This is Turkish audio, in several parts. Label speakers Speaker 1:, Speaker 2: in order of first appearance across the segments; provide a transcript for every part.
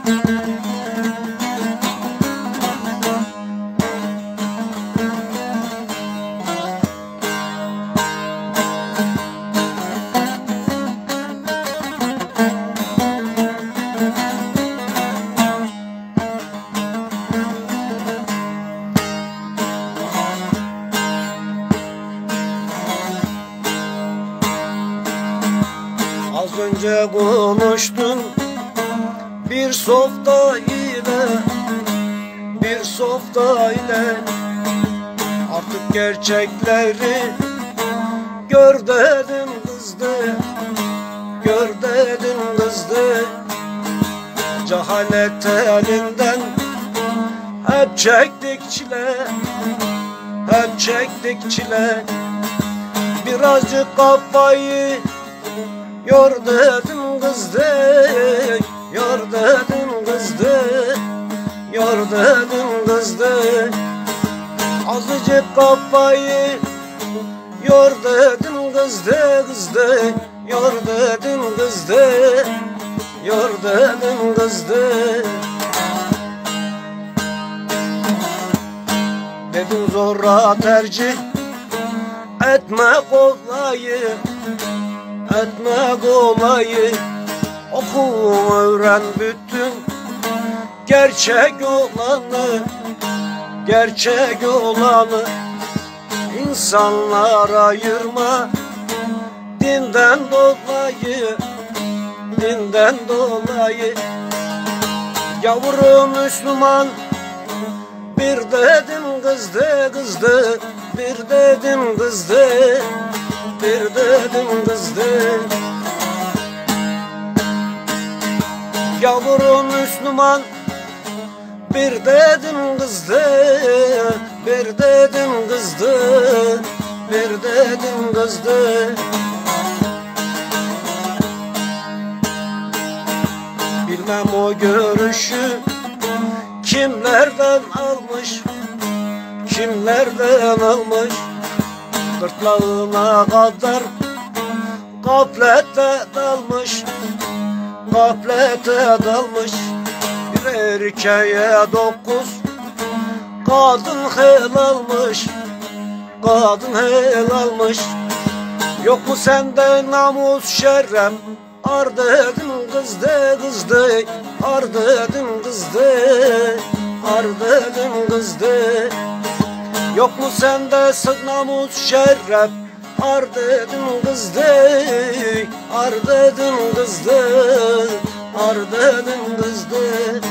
Speaker 1: Az önce konuştum bir softa ile, bir softa ile. Artık gerçekleri gör dedim kızdı, gör dedim kızdı. Cehalet elinden hep çektik çile, hep çektik çile. Birazcık kafayı yor dedim kızdı, yor dedim kızdı, yor dedim kızdı. Azıcık kafayı yor dedim kızdı, kızdı, yor dedim kızdı, yor dedim kızdı. Dedim zorla tercih etme kolayı, etme kolayı. Oku öğren bütün gerçek olanı, gerçek olanı. İnsanlar ayırma dinden dolayı, dinden dolayı. Yavrum Müslüman bir dedim kızdı, kızdı, bir dedim kızdı, bir dedim kızdı. Yavrum Müslüman bir dedim kızdı, bir dedim kızdı, bir dedim kızdı. Bilmem o görüşü kimlerden almış, kimlerden almış. Gırtlağına kadar gaflete dalmış, gaflete dalmış. Bir erkeğe 9 kadın hel almış, kadın hel almış. Yok mu sende namus şerrem, ar dedim kızdı, kızdı, ar dedim kızdı, ar dedim kızdı. Yok mu sende namus şerrem, ar dedim kızdı, ar dedim kızdı, ar dedim kızdı.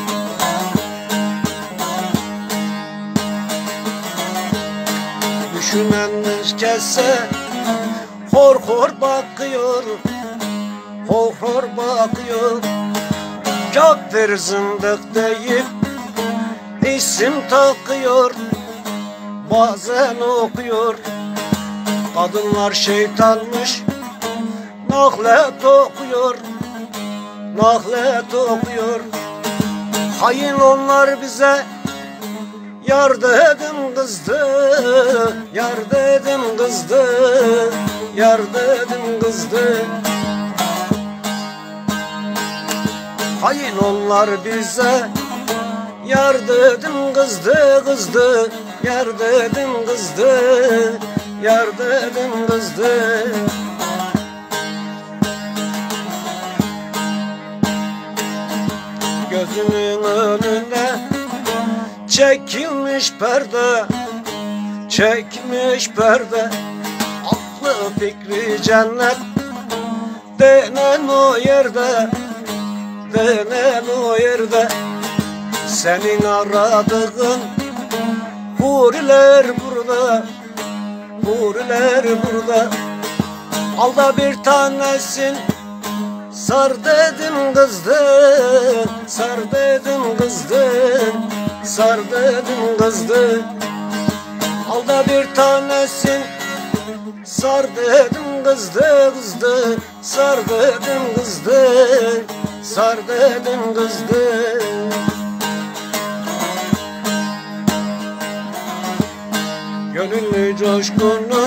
Speaker 1: Düşünen kesse hor hor bakıyor, hor hor bakıyor. Kafir zındık deyip isim takıyor, bazen okuyor. Kadınlar şeytanmış, nahlet okuyor, nahlet okuyor. Hain onlar bize yar dedim kızdı, yar dedim kızdı, yar dedim kızdı. Hain onlar bize yar dedim kızdı, kızdı, yar dedim kızdı, yar dedim kızdı. Gözünün önüne çekilmiş perde, çekilmiş perde. Aklı fikri cennet denen o yerde, denen o yerde. Senin aradığın huriler burada, huriler burada. Al da bir tanesin sar dedim kızdı, sar dedim kızdı, sar dedim kızdı. Al da bir tanesin sar dedim kızdı, kızdı, sar dedim kızdı, sar dedim kızdı. Gönüllü coşkunum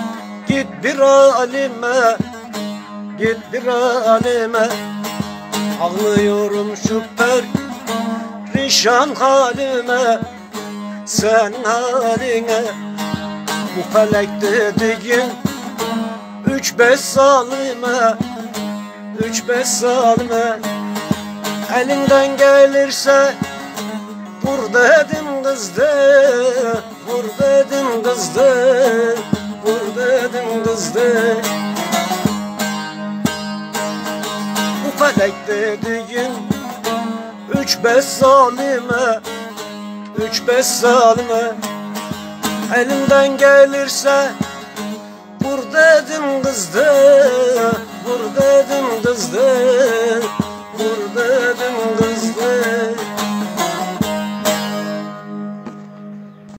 Speaker 1: git bir alime, git bir alime. Ağlıyorum şu perişan halime, senin haline. Bu felek dediğin 3-5 zalime, 3-5 zalime. Elinden gelirse vur dedim kız de, vur dedim kız de, vur dedim kız de. Bu felek dediğin 3-5 zalime, 3-5 zalime. Elimden gelirse vur dedim kız de, vur dedim kız de,